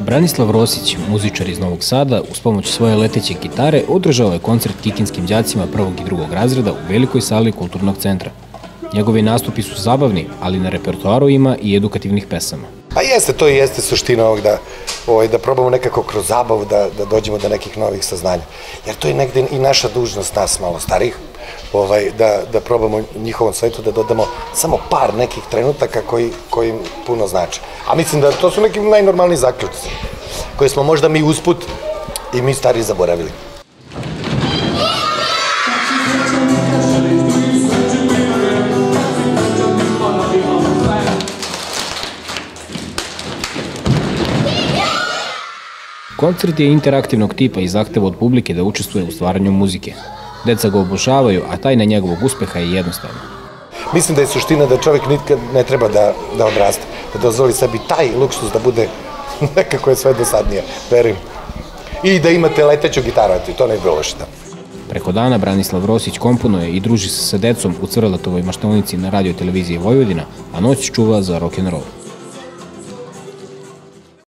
Branislav Rosić, muzičar iz Novog Sada, uz pomoć svoje leteće gitare održao je koncert kikinskim đacima prvog i drugog razreda u velikoj sali kulturnog centra. Njegovi nastupi su zabavni, ali na repertoaru ima i edukativnih pesama. Pa jeste, to i jeste suština ovog da probamo nekako kroz zabavu da dođemo do nekih novih saznanja. Jer to je negde i naša dužnost, nas malo starih, da probamo njihovom svetu da dodamo samo par nekih trenutaka koji im puno znače. A mislim da to su neki najnormalniji zaključci, koje smo možda mi usput i mi stari zaboravili. Koncert je interaktivnog tipa i zahteva od publike da učestvuje u stvaranju muzike. Deca ga obožavaju, a tajna njegovog uspeha je jednostavna. Mislim da je suština da čovjek nikad ne treba da odraste, da dozvoli sebi taj luksuz da bude nekako je sve dosadnije, verujem. I da imate leteću gitaru, to ne bi bilo loše. Preko dana Branislav Rosić komponuje i druži se sa decom u Cvrletovoj maštalnici na radio televiziji Vojvodina, a noć čuva za rock'n'roll.